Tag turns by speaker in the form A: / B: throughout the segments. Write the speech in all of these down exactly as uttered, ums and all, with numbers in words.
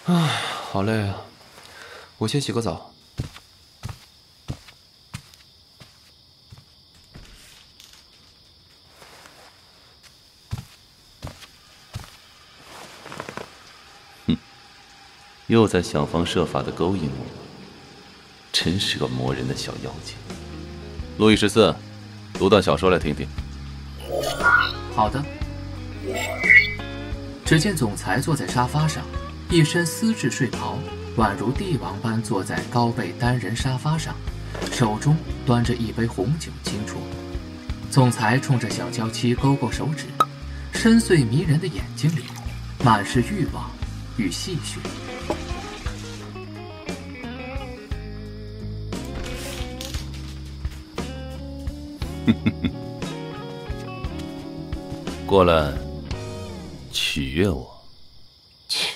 A: 唉，好累啊，我先洗个澡。
B: 哼，又在想方设法的勾引我，真是个磨人的小妖精。路易十四，读段小说来听听。
C: 好的。只见总裁坐在沙发上，一身丝质睡袍，宛如帝王般坐在高背单人沙发上，手中端着一杯红酒轻啜。总裁冲着小娇妻勾勾手指，深邃迷人的眼睛里满是欲望与戏谑。
B: 过来，取悦我。
A: 切！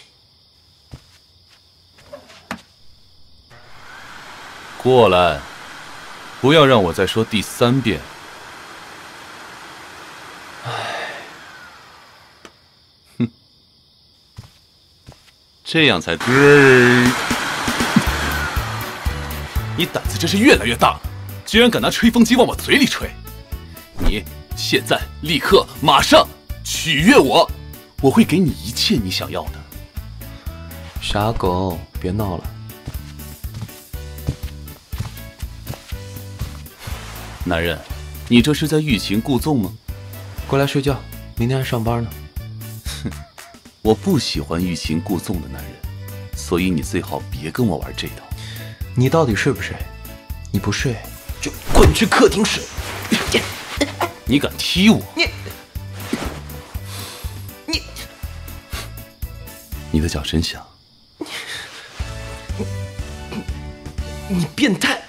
B: 过来，不要让我再说第三遍。
A: 唉，
B: 哼，这样才对。你胆子真是越来越大了，居然敢拿吹风机往我嘴里吹！你现在立刻马上取悦我，我会给你一切你想要的。
A: 傻狗，别闹了。
B: 男人，你这是在欲擒故纵吗？
A: 过来睡觉，明天还上班呢。
B: 哼，我不喜欢欲擒故纵的男人，所以你最好别跟我玩这套。
A: 你到底睡不睡？你不睡就滚去客厅睡。
B: 你敢踢我？
A: 你你
B: 你的脚真响。
A: 你变态！